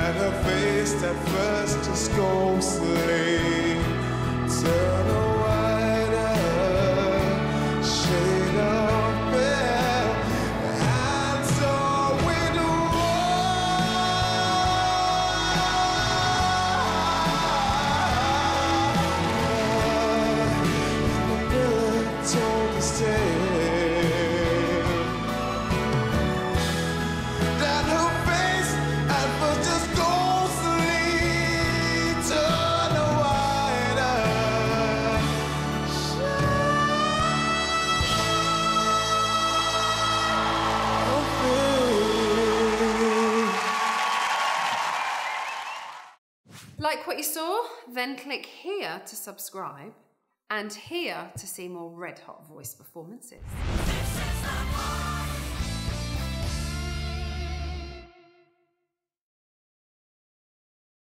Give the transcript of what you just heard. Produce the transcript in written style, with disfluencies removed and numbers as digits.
that her face at first just ghostly turn a whiter shade of pale, and so we'd walk. The mirror told me stay. Like what you saw? Then click here to subscribe and here to see more red hot voice performances.